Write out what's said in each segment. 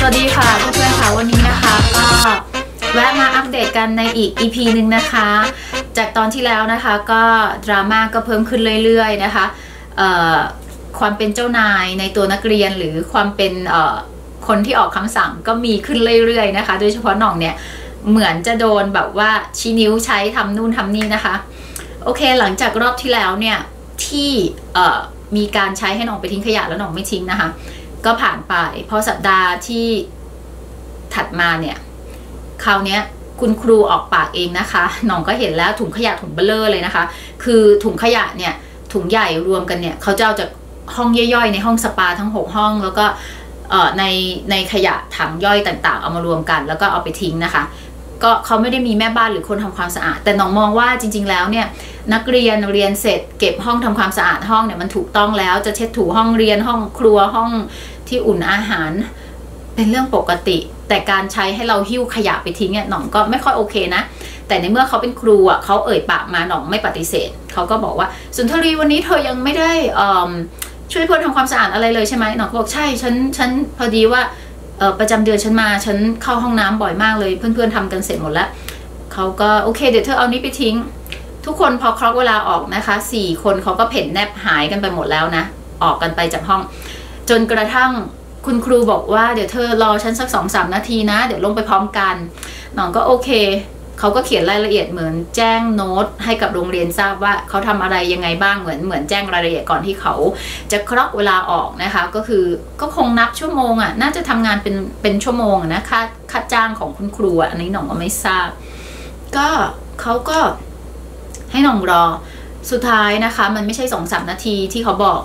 วัสดีค่ะเพื่อนๆค่ะวันนี้นะคะก็แวะมาอัปเดตกันในอีก EP หนึ่งนะคะจากตอนที่แล้วนะคะก็ดราม่าก็เพิ่มขึ้นเรื่อยๆนะคะความเป็นเจ้านายในตัวนักเรียนหรือความเป็นคนที่ออกคำสั่งก็มีขึ้นเรื่อยๆนะคะโดยเฉพาะหน่องเนี่ยเหมือนจะโดนแบบว่าชี้นิ้วใช้ทำนู่นทำนี่นะคะโอเคหลังจากรอบที่แล้วเนี่ยที่มีการใช้ให้หน่องไปทิ้งขยะแล้วหน่องไม่ทิ้งนะคะก็ผ่านไปพอสัปดาห์ที่ถัดมาเนี่ยคราวนี้คุณครูออกปากเองนะคะหน่องก็เห็นแล้วถุงขยะถุงเบลอเลยนะคะคือถุงขยะเนี่ยถุงใหญ่รวมกันเนี่ยเขาจะเอาจากห้องย่อยๆในห้องสปาทั้ง6ห้องแล้วก็ในขยะถังย่อยต่างๆเอามารวมกันแล้วก็เอาไปทิ้งนะคะก็เขาไม่ได้มีแม่บ้านหรือคนทำความสะอาดแต่น้องมองว่าจริงๆแล้วเนี่ยนักเรียนเรียนเสร็จเก็บห้องทำความสะอาดห้องเนี่ยมันถูกต้องแล้วจะเช็ดถูห้องเรียนห้องครัวห้องที่อุ่นอาหารเป็นเรื่องปกติแต่การใช้ให้เราหิ้วขยะไปทิ้งเนี่ยหน่องก็ไม่ค่อยโอเคนะแต่ในเมื่อเขาเป็นครูอ่ะเขาเอ่ยปากมาหน่องไม่ปฏิเสธเขาก็บอกว่าสุนทรีวันนี้เธอยังไม่ได้ช่วยเพื่อนทำความสะอาดอะไรเลยใช่ไหมหน่องก็บอกใช่ฉันพอดีว่าประจำเดือนฉันมาฉันเข้าห้องน้ำบ่อยมากเลยเพื่อนๆทำกันเสร็จหมดแล้วเขาก็โอเคเดี๋ยวเธอเอานี้ไปทิ้งทุกคนพอครบเวลาออกนะคะ4คนเขาก็เพ่นแนบหายกันไปหมดแล้วนะออกกันไปจากห้องจนกระทั่งคุณครูบอกว่าเดี๋ยวเธอรอฉันสัก 2-3 นาทีนะเดี๋ยวลงไปพร้อมกันน้องก็โอเคเขาก็เขียนรายละเอียดเหมือนแจ้งโน้ตให้กับโรงเรียนทราบว่าเขาทำอะไรยังไงบ้างเหมือนแจ้งรายละเอียดก่อนที่เขาจะครบเวลาออกนะคะก็คือก็คงนับชั่วโมงอ่ะน่าจะทำงานเป็นชั่วโมงนะค่าจ้างของคุณครูอันนี้หน่องก็ไม่ทราบก็เขาก็ให้หน่องรอสุดท้ายนะคะมันไม่ใช่ 2-3 นาทีที่เขาบอก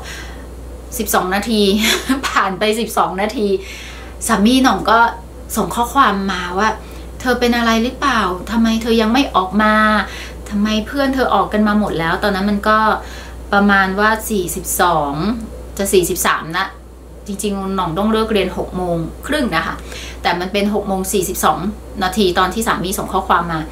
12 นาที ผ่านไป12 นาทีสามีหน่องก็ส่งข้อความมาว่าเธอเป็นอะไรหรือเปล่าทำไมเธอยังไม่ออกมาทำไมเพื่อนเธอออกกันมาหมดแล้วตอนนั้นมันก็ประมาณว่า42จะ43นะจริงๆหน่องต้องเลิกเรียน6:30นะคะแต่มันเป็น6:42 นาทีตอนที่สามีส่งข้อความมา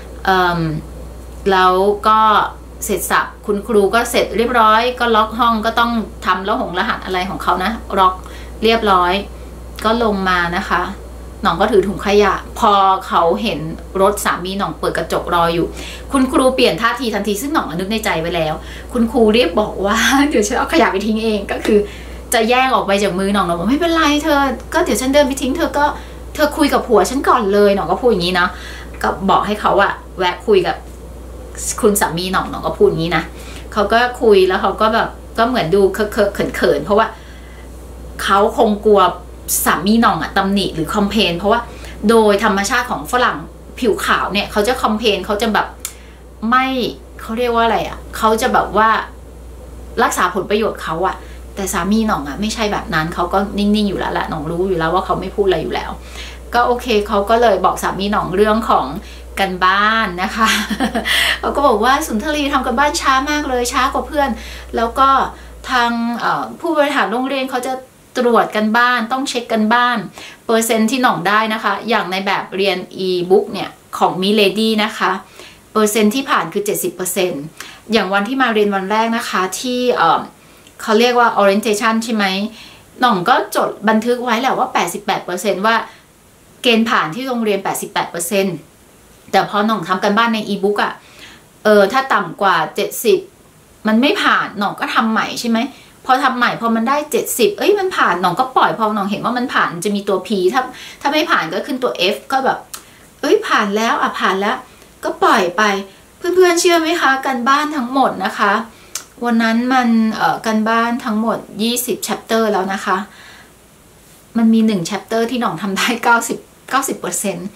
แล้วก็เสร็จสับคุณครูก็เสร็จเรียบร้อยก็ล็อกห้องก็ต้องทำแล้วรหัสอะไรของเขานะล็อกเรียบร้อยก็ลงมานะคะหน่องก็ถือถุงขยะพอเขาเห็นรถสามีหน่องเปิดกระจกรออยู่คุณครูเปลี่ยนท่าทีทันทีซึ่งหน่องนึกในใจไว้แล้วคุณครูเรียบบอกว่าเดี๋ยวฉันเอาขยะไปทิ้งเองก็คือจะแย่งออกไปจากมือหน่องบอกไม่เป็นไรเธอก็เดี๋ยวฉันเดินไปทิ้งเธอคุยกับผัวฉันก่อนเลยหน่องก็พูดอย่างนี้นะก็บอกให้เขาอะแวะคุยกับคุณสามีหน่องก็พูดอย่างนี้นะเขาก็คุยแล้วเขาก็แบบก็เหมือนดูเขินเพราะว่าเขาคงกลัวสามีหน่องอะตำหนิหรือคอมเพลนเพราะว่าโดยธรรมชาติของฝรั่งผิวขาวเนี่ยเขาจะคอมเพลนเขาจะแบบไม่เขาเรียกว่าอะไรอะเขาจะแบบว่ารักษาผลประโยชน์เขาอะแต่สามีหน่องอะไม่ใช่แบบนั้นเขาก็นิ่งๆอยู่แล้วแหละหน่องรู้อยู่แล้วว่าเขาไม่พูดอะไรอยู่แล้วก็โอเคเขาก็เลยบอกสามีหน่องเรื่องของกันบ้านนะคะเขาก็บอกว่าสุนทรีทำกันบ้านช้ามากเลยช้ากว่าเพื่อนแล้วก็ทางผู้บริหารโรงเรียนเขาจะตรวจกันบ้านต้องเช็คกันบ้านเปอร์เซ็นต์ที่หน่องได้นะคะอย่างในแบบเรียน e-book เนี่ยของมิเลดี้นะคะเปอร์เซ็นต์ที่ผ่านคือ 70% อย่างวันที่มาเรียนวันแรกนะคะที่เขาเรียกว่า orientation ใช่ไหมหน่องก็จดบันทึกไว้แหละว่า 88% ว่าเกณฑ์ผ่านที่โรงเรียน 88%แต่พอหน่องทำกันบ้านใน e-book อ่ะถ้าต่ำกว่า70มันไม่ผ่านหน่องก็ทำใหม่ใช่ไหมพอทำใหม่พอมันได้70มันผ่านหน่องก็ปล่อยพอหน่องเห็นว่ามันผ่านจะมีตัว P ถ้าไม่ผ่านก็ขึ้นตัว F ก็แบบผ่านแล้วผ่านแล้วก็ปล่อยไปเพื่อนๆเชื่อไหมคะกันบ้านทั้งหมดนะคะวันนั้นมันกันบ้านทั้งหมด20 chapter แล้วนะคะมันมี1 chapter ที่หน่องทำได้90%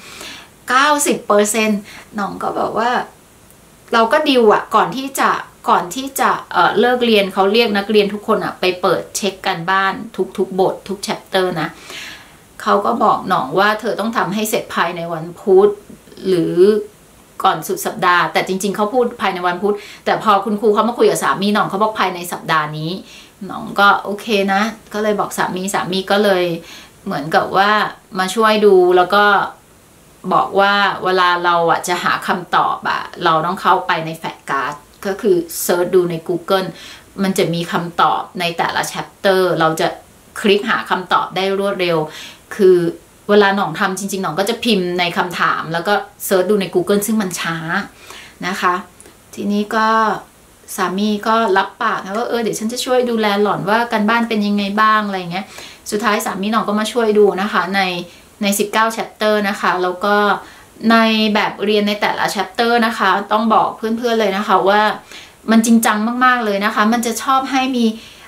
หน่องก็แบบว่าเราก็ดิวอะก่อนที่จะเลิกเรียนเขาเรียกนักเรียนทุกคนอะไปเปิดเช็คกันบ้านทุกบททุก chapter นะเขาก็บอกหน่องว่าเธอต้องทำให้เสร็จภายในวันพุธหรือก่อนสุดสัปดาห์แต่จริงๆเขาพูดภายในวันพุธแต่พอคุณครูเขามาคุยกับสามีหน่องเขาบอกภายในสัปดาห์นี้หน่องก็โอเคนะก็เลยบอกสามีก็เลยเหมือนกับว่ามาช่วยดูแล้วก็บอกว่าเวลาเราอะจะหาคำตอบอะเราต้องเข้าไปในแฟกการ์ดก็คือเซิร์ชดูใน Google มันจะมีคำตอบในแต่ละ chapter เราจะคลิกหาคำตอบได้รวดเร็วคือเวลาหน่องทำจริงๆหน่องก็จะพิมพ์ในคำถามแล้วก็เซิร์ชดูใน Google ซึ่งมันช้านะคะทีนี้ก็สามีก็รับปากนะว่าเดี๋ยวฉันจะช่วยดูแลหล่อนว่าการบ้านเป็นยังไงบ้างอะไรเงี้ยสุดท้ายสามีหน่องก็มาช่วยดูนะคะใน19 chapter นะคะแล้วก็ในแบบเรียนในแต่ละ chapter นะคะต้องบอกเพื่อนๆเลยนะคะว่ามันจริงจังมากๆเลยนะคะมันจะชอบให้มี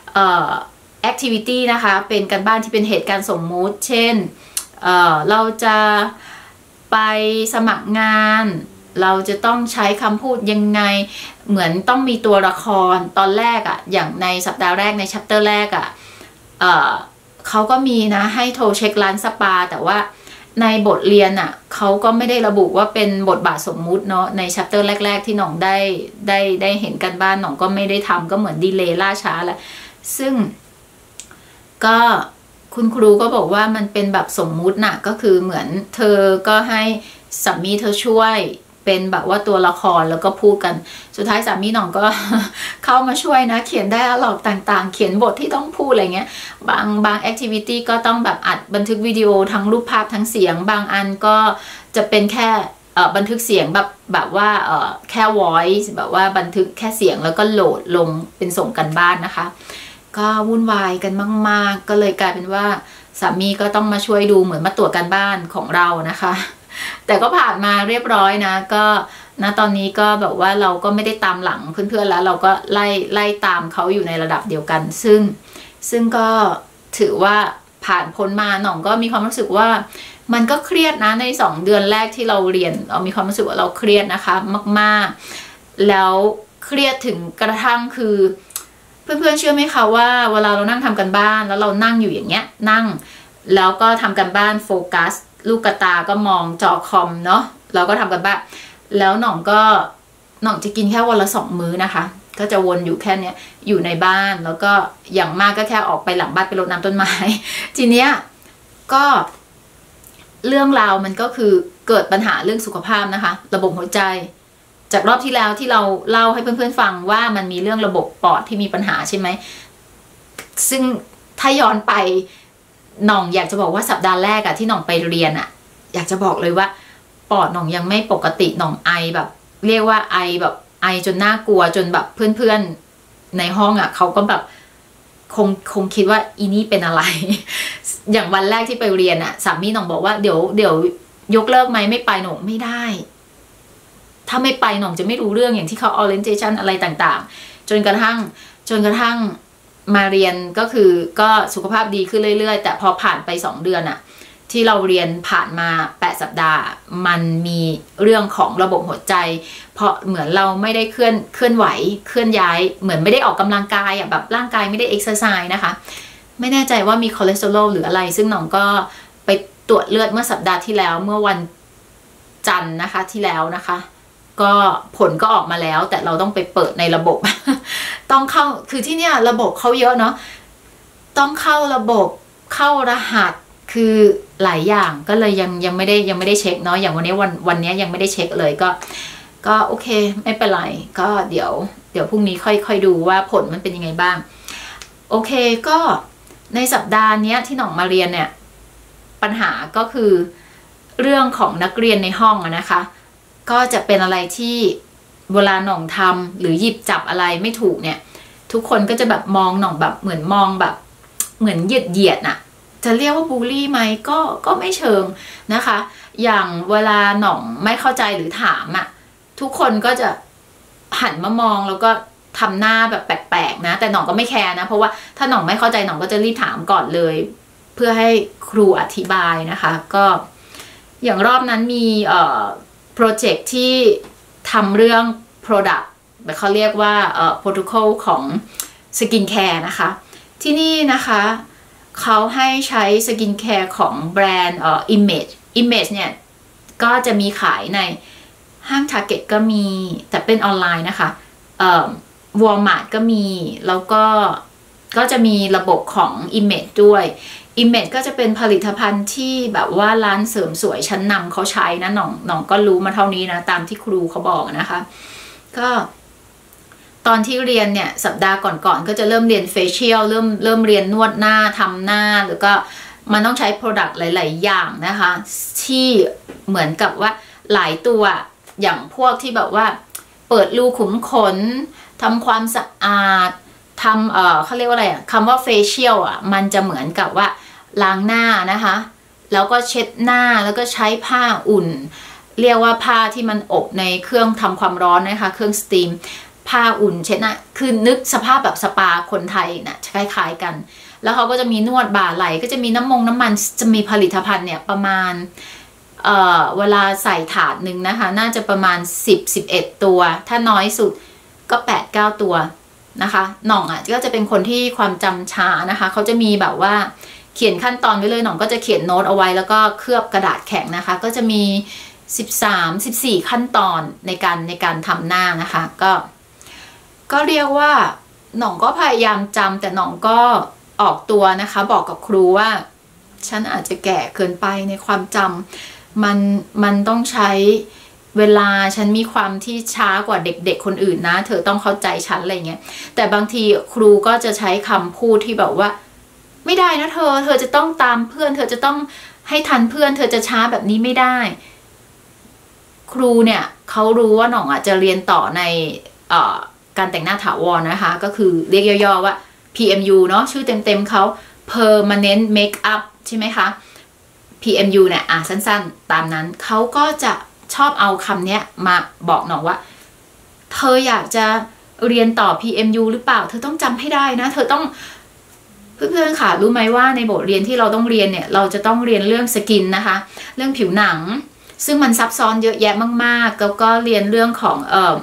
activity นะคะเป็นการบ้านที่เป็นเหตุการณ์สมมุติเช่นเราจะไปสมัครงานเราจะต้องใช้คำพูดยังไงเหมือนต้องมีตัวละครตอนแรกอะอย่างในสัปดาห์แรกใน chapter แรกอะเขาก็มีนะให้โทรเช็คร้านสปาแต่ว่าในบทเรียนอ่ะเขาก็ไม่ได้ระบุว่าเป็นบทบาทสมมุติเนาะในชัปเตอร์แรกๆที่หน่องได้เห็นกันบ้านหน่องก็ไม่ได้ทำก็เหมือนดีเลย์ล่าช้าแหละซึ่งก็คุณครูก็บอกว่ามันเป็นแบบสมมุติน่ะก็คือเหมือนเธอก็ให้สามีเธอช่วยเป็นแบบว่าตัวละครแล้วก็พูดกันสุดท้ายสามีหน่องก็ เข้ามาช่วยนะเขียนไดอะล็อกต่างๆเขียนบทที่ต้องพูดอะไรเงี้ยบางแอคทิวิตี้ก็ต้องแบบอัดบันทึกวิดีโอทั้งรูปภาพทั้งเสียงบางอันก็จะเป็นแค่บันทึกเสียงแบบว่าแค่ voice แบบว่าบันทึกแค่เสียงแล้วก็โหลดลงเป็นส่งกันบ้านนะคะก็วุ่นวายกันมากๆก็เลยกลายเป็นว่าสามีก็ต้องมาช่วยดูเหมือนมาตรวจการบ้านของเรานะคะแต่ก็ผ่านมาเรียบร้อยนะก็นะตอนนี้ก็แบบว่าเราก็ไม่ได้ตามหลังเพื่อนๆแล้วเราก็ไล่ตามเขาอยู่ในระดับเดียวกันซึ่งก็ถือว่าผ่านพ้นมาหน่องก็มีความรู้สึกว่ามันก็เครียดนะใน2 เดือนแรกที่เราเรียนเรามีความรู้สึกว่าเราเครียดนะคะมากๆแล้วเครียดถึงกระทั่งคือเพื่อนๆเชื่อไหมคะว่าเวลาเรานั่งทำกันบ้านแล้วเรานั่งอยู่อย่างเงี้ยนั่งแล้วก็ทำกันบ้านโฟกัสลูกตาก็มองจอคอมเนาะเราก็ทำกันบ้านแล้วหน่องจะกินแค่วันละ2 มื้อนะคะก็จะวนอยู่แค่เนี้ยอยู่ในบ้านแล้วก็อย่างมากก็แค่ออกไปหลังบ้านไปรดน้ำต้นไม้ ทีเนี้ยก็เรื่องราวมันก็คือเกิดปัญหาเรื่องสุขภาพนะคะระบบหัวใจจากรอบที่แล้วที่เราเล่าให้เพื่อนๆฟังว่ามันมีเรื่องระบบปอดที่มีปัญหาใช่ไหมซึ่งถ้าย้อนไปหน่องอยากจะบอกว่าสัปดาห์แรกอะที่หน่องไปเรียนอะอยากจะบอกเลยว่าปอดหน่องยังไม่ปกติหน่องไอแบบเรียกว่าไอแบบไอจนน่ากลัวจนแบบเพื่อนๆในห้องอะเขาก็แบบคงคิดว่าอีนี่เป็นอะไร อย่างวันแรกที่ไปเรียนอะสามีหน่องบอกว่าเดี๋ยวยกเลิกไหมไม่ไปหน่องไม่ได้ถ้าไม่ไปหน่องจะไม่รู้เรื่องอย่างที่เขา orientation อะไรต่างๆจนกระทั่งมาเรียนก็คือก็สุขภาพดีขึ้นเรื่อยๆแต่พอผ่านไป2 เดือนอะที่เราเรียนผ่านมา8 สัปดาห์มันมีเรื่องของระบบหัวใจเพราะเหมือนเราไม่ได้เคลื่อนไหวเคลื่อนย้ายเหมือนไม่ได้ออกกำลังกายอะแบบร่างกายไม่ได้เอ็กซ์ไซส์นะคะไม่แน่ใจว่ามีคอเลสเตอรอลหรืออะไรซึ่งหน่องก็ไปตรวจเลือดเมื่อสัปดาห์ที่แล้วเมื่อวันจันทร์นะคะที่แล้วนะคะก็ผลก็ออกมาแล้วแต่เราต้องไปเปิดในระบบ ต้องเข้าคือที่เนี่ยระบบเขาเยอะเนาะต้องเข้าระบบเข้ารหัสคือหลายอย่างก็เลยยังไม่ได้เช็คเนาะอย่างวันนี้ยังไม่ได้เช็คเลยก็โอเคไม่เป็นไรก็เดี๋ยวพรุ่งนี้ค่อยดูว่าผลมันเป็นยังไงบ้างโอเคก็ในสัปดาห์นี้ที่หน่องมาเรียนเนี่ยปัญหาก็คือเรื่องของนักเรียนในห้องนะคะก็จะเป็นอะไรที่เวลาหน่องทำหรือหยิบจับอะไรไม่ถูกเนี่ยทุกคนก็จะแบบมองหน่องแบบเหมือนมองแบบเหมือนเหยียดน่ะจะเรียกว่าบูลลี่ไหมก็ไม่เชิงนะคะอย่างเวลาหน่องไม่เข้าใจหรือถามอ่ะทุกคนก็จะหันมามองแล้วก็ทำหน้าแบบแปลกๆนะแต่หน่องก็ไม่แคร์นะเพราะว่าถ้าหน่องไม่เข้าใจหน่องก็จะรีบถามก่อนเลยเพื่อให้ครูอธิบายนะคะก็อย่างรอบนั้นมีโปรเจกต์ที่ทำเรื่อง product แบบเขาเรียกว่าprotocol ของสกินแคร์นะคะที่นี่นะคะเขาให้ใช้สกินแคร์ของแบรนด์Image เนี่ยก็จะมีขายในห้าง Target ก็มีแต่เป็นออนไลน์นะคะWalmart ก็มีแล้วก็จะมีระบบของ Image ด้วย Image ก็จะเป็นผลิตภัณฑ์ที่แบบว่าร้านเสริมสวยชั้นนำเขาใช้นะหน่องก็รู้มาเท่านี้นะตามที่ครูเขาบอกนะคะก็ตอนที่เรียนเนี่ยสัปดาห์ก่อนก็จะเริ่มเรียนเฟเชียลเริ่มเรียนนวดหน้าทำหน้าหรือก็มันต้องใช้ Product หลายๆอย่างนะคะที่เหมือนกับว่าหลายตัวอย่างพวกที่แบบว่าเปิดรูขุมขนทำความสะอาดทำเขาเรียกว่าอะไรคำว่า facial มันจะเหมือนกับว่าล้างหน้านะคะแล้วก็เช็ดหน้าแล้วก็ใช้ผ้าอุ่นเรียกว่าผ้าที่มันอบในเครื่องทำความร้อนนะคะเครื่องสตีมผ้าอุ่นเช็ดหน้าคือนึกสภาพแบบสปาคนไทยนะคล้ายๆกันแล้วเขาก็จะมีนวดบ่าไหล่ก็จะมีน้ำมันจะมีผลิตภัณฑ์เนี่ยประมาณเวลาใส่ถาดหนึ่งนะคะน่าจะประมาณ10-11 ตัวถ้าน้อยสุดก็8-9 ตัวนะคะหน่องก็จะเป็นคนที่ความจำช้านะคะเขาจะมีแบบว่าเขียนขั้นตอนไว้เลยหน่องก็จะเขียนโน้ตเอาไว้แล้วก็เคลือบกระดาษแข็งนะคะก็จะมี13-14ขั้นตอนในการทำหน้านะคะก็เรียกว่าหน่องก็พยายามจำแต่หน่องก็ออกตัวนะคะบอกกับครูว่าฉันอาจจะแก่เกินไปในความจำมันต้องใช้เวลาฉันมีความที่ช้ากว่าเด็กๆคนอื่นนะเธอต้องเข้าใจฉันอะไรเงี้ยแต่บางทีครูก็จะใช้คำพูดที่แบบว่าไม่ได้นะเธอจะต้องตามเพื่อนเธอจะต้องให้ทันเพื่อนเธอจะช้าแบบนี้ไม่ได้ครูเนี่ยเขารู้ว่าหน่องจะเรียนต่อในการแต่งหน้าถาวรนะคะก็คือเรียกย่อๆว่า PMU เนาะชื่อเต็มๆเขา Permanent Makeup ใช่ไหมคะ PMU เนี่ยสั้นๆตามนั้นเขาก็จะชอบเอาคำนี้มาบอกหน่องว่าเธออยากจะเรียนต่อ PMU หรือเปล่าเธอต้องจำให้ได้นะเธอต้องเพื่อนๆค่ะรู้ไหมว่าในบทเรียนที่เราต้องเรียนเนี่ยเราจะต้องเรียนเรื่องสกินนะคะเรื่องผิวหนังซึ่งมันซับซ้อนเยอะแยะมากๆแล้วก็เรียนเรื่องของ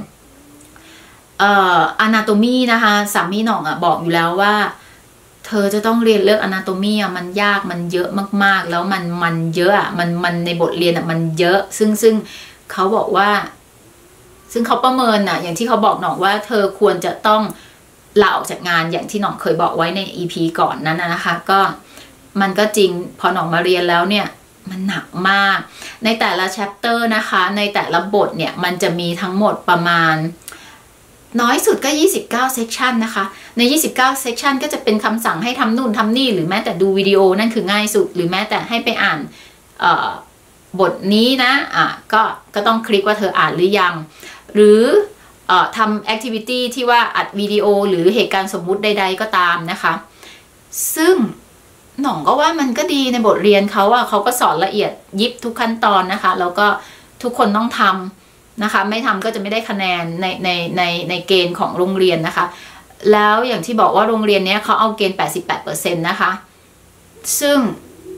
anatomy นะคะสามีหน่องบอกอยู่แล้วว่าเธอจะต้องเรียนเรื่อง anatomy มันยากมันเยอะมากๆแล้วมันเยอะมันในบทเรียนมันเยอะซึ่งเขาบอกว่าซึ่งเขาประเมินอย่างที่เขาบอกหน่องว่าเธอควรจะต้องลาออกจากงานอย่างที่หน่องเคยบอกไว้ใน EP ก่อนนั้นนะคะก็มันก็จริงพอหน่องมาเรียนแล้วเนี่ยมันหนักมากในแต่ละ chapter นะคะในแต่ละบทเนี่ยมันจะมีทั้งหมดประมาณน้อยสุดก็29 section นะคะใน29 section ก็จะเป็นคำสั่งให้ทำนู่นทำนี่หรือแม้แต่ดูวิดีโอนั่นคือง่ายสุดหรือแม้แต่ให้ไปอ่านบทนี้นะก็ต้องคลิกว่าเธออ่านหรือยังหรือทำ activity ที่ว่าอัดวิดีโอหรือเหตุการณ์สมมุติใดๆก็ตามนะคะซึ่งหน่องก็ว่ามันก็ดีในบทเรียนเขาก็สอนละเอียดยิบทุกขั้นตอนนะคะแล้วก็ทุกคนต้องทำนะคะไม่ทำก็จะไม่ได้คะแนนในเกณฑ์ของโรงเรียนนะคะแล้วอย่างที่บอกว่าโรงเรียนนี้เขาเอาเกณฑ์ 88% นะคะซึ่ง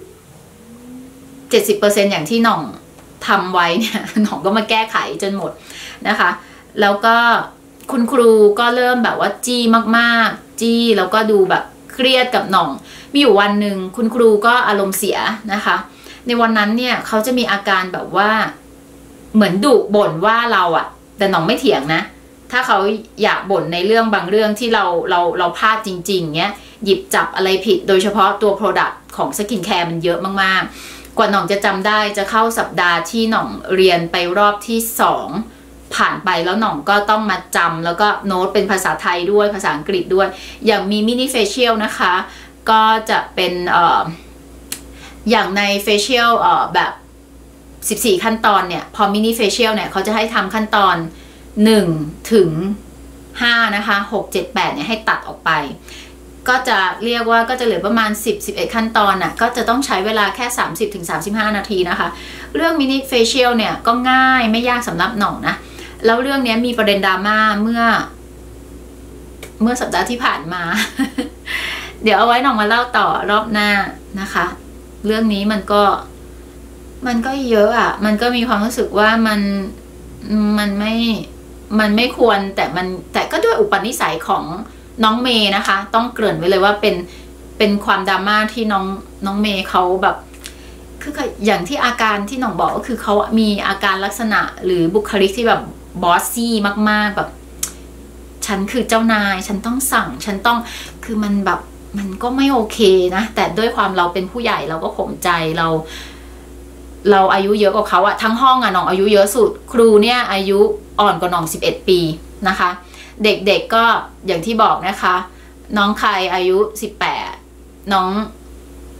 70% อย่างที่หน่องทำไว้เนี่ยหน่องก็มาแก้ไขจนหมดนะคะแล้วก็คุณครูก็เริ่มแบบว่าจี้มากๆจี้แล้วก็ดูแบบเครียดกับหน่องมีอยู่วันหนึ่งคุณครูก็อารมณ์เสียนะคะในวันนั้นเนี่ยเขาจะมีอาการแบบว่าเหมือนดุบ่นว่าเราแต่หน่องไม่เถียงนะถ้าเขาอยากบ่นในเรื่องบางเรื่องที่เราพลาดจริงๆเงี้ยหยิบจับอะไรผิดโดยเฉพาะตัว Product ของสกินแคร์มันเยอะมากๆกว่าหน่องจะจำได้จะเข้าสัปดาห์ที่หน่องเรียนไปรอบที่2ผ่านไปแล้วหน่องก็ต้องมาจำแล้วก็โน้ตเป็นภาษาไทยด้วยภาษาอังกฤษด้วยอย่างมีมินิเฟเชียลนะคะก็จะเป็นอย่างในเฟเชียลแบบ14ขั้นตอนเนี่ยพอมินิเฟเชียลเนี่ยเขาจะให้ทำขั้นตอน1ถึง5นะคะ6 7 8เนี่ยให้ตัดออกไปก็จะเรียกว่าก็จะเหลือประมาณ10-11ขั้นตอนก็จะต้องใช้เวลาแค่30-35 นาทีนะคะเรื่องมินิเฟเชียลเนี่ยก็ง่ายไม่ยากสำหรับหน่องนะแล้วเรื่องนี้มีประเด็นดราม่าเมื่อสัปดาห์ที่ผ่านมา เดี๋ยวเอาไว้หน่องมาเล่าต่อรอบหน้านะคะเรื่องนี้มันก็เยอะมันก็มีความรู้สึกว่ามันไม่ควรแต่ก็ด้วยอุปนิสัยของน้องเมย์นะคะต้องเกริ่นไว้เลยว่าเป็นความดราม่าที่น้องเมย์เขาแบบคืออย่างที่อาการที่หน่องบอกก็คือเขามีอาการลักษณะหรือบุคลิกที่แบบบอสซี่มากๆแบบฉันคือเจ้านายฉันต้องสั่งฉันต้องคือมันแบบมันก็ไม่โอเคนะแต่ด้วยความเราเป็นผู้ใหญ่เราก็ข่มใจเราอายุเยอะกว่าเขาทั้งห้องหน่องอายุเยอะสุดครูเนี่ยอายุอ่อนกว่าหน่อง11 ปีนะคะเด็กๆก็อย่างที่บอกนะคะน้องใครอายุ18น้อง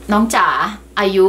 น้องจ๋าอายุ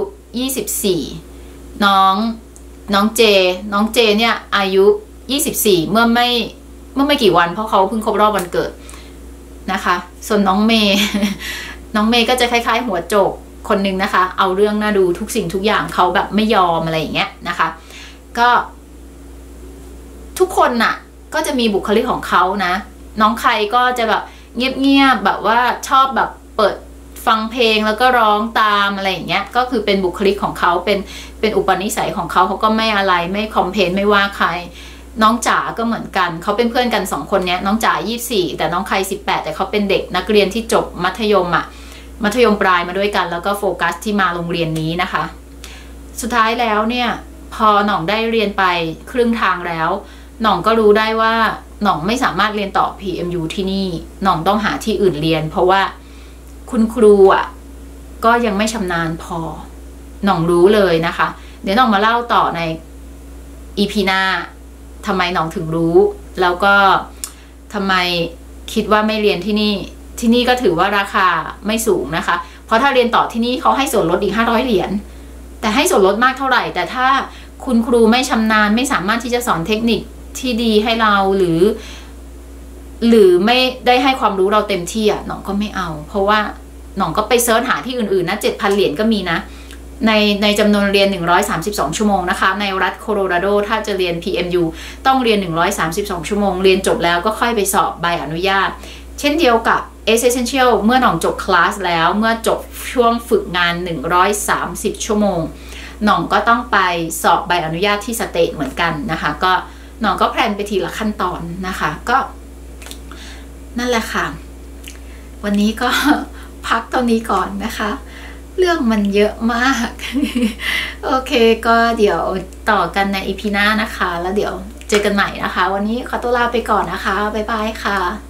24น้องเจเนี่ยอายุ24เมื่อไม่กี่วันเพราะเขาเพิ่งครบรอบวันเกิดนะคะส่วนน้องเมย์ น้องเมย์ก็จะคล้ายๆหัวโจกคนหนึ่งนะคะเอาเรื่องน่าดูทุกสิ่งทุกอย่างเขาแบบไม่ยอมอะไรอย่างเงี้ยนะคะก็ทุกคนน่ะก็จะมีบุคลิกของเขานะน้องใครก็จะแบบเงียบๆแบบว่าชอบแบบเปิดฟังเพลงแล้วก็ร้องตามอะไรอย่างเงี้ยก็คือเป็นบุคลิกของเขาเป็นอุปนิสัยของเขาก็ไม่อะไรไม่คอมเพลนไม่ว่าใครน้องจ๋าก็เหมือนกันเขาเป็นเพื่อนกัน2คนเนี้ยน้องจ๋า24แต่น้องใคร18แต่เขาเป็นเด็กนักเรียนที่จบมัธยมปลายมาด้วยกันแล้วก็โฟกัสที่มาโรงเรียนนี้นะคะสุดท้ายแล้วเนี่ยพอหน่องได้เรียนไปครึ่งทางแล้วหน่องก็รู้ได้ว่าหน่องไม่สามารถเรียนต่อ PMU ที่นี่หน่องต้องหาที่อื่นเรียนเพราะว่าคุณครูก็ยังไม่ชำนาญพอหน่องรู้เลยนะคะเดี๋ยวหน่องมาเล่าต่อใน EP หน้าทำไมหน่องถึงรู้แล้วก็ทำไมคิดว่าไม่เรียนที่นี่ก็ถือว่าราคาไม่สูงนะคะเพราะถ้าเรียนต่อที่นี่เขาให้ส่วนลดอีก500เหรียญแต่ให้ส่วนลดมากเท่าไหร่แต่ถ้าคุณครูไม่ชำนาญไม่สามารถที่จะสอนเทคนิคที่ดีให้เราหรือไม่ได้ให้ความรู้เราเต็มที่หน่องก็ไม่เอาเพราะว่าหน่องก็ไปเซิร์ชหาที่อื่นๆนะ 7,000 เหรียญก็มีนะในจำนวนเรียน132ชั่วโมงนะคะในรัฐโคโลราโดถ้าจะเรียน PMU ต้องเรียน132ชั่วโมงเรียนจบแล้วก็ค่อยไปสอบใบอนุญาตเช่นเดียวกับ Essential เมื่อหน่องจบคลาสแล้วเมื่อจบช่วงฝึกงาน130ชั่วโมงหน่องก็ต้องไปสอบใบอนุญาตที่สเตทเหมือนกันนะคะก็หน่องก็แพลนไปทีละขั้นตอนนะคะก็นั่นแหละค่ะวันนี้ก็พักตรงนี้ก่อนนะคะเรื่องมันเยอะมาก โอเคก็เดี๋ยวต่อกันใน EP หน้านะคะแล้วเดี๋ยวเจอกันใหม่นะคะวันนี้ขอตัวลาไปก่อนนะคะบ๊ายบายค่ะ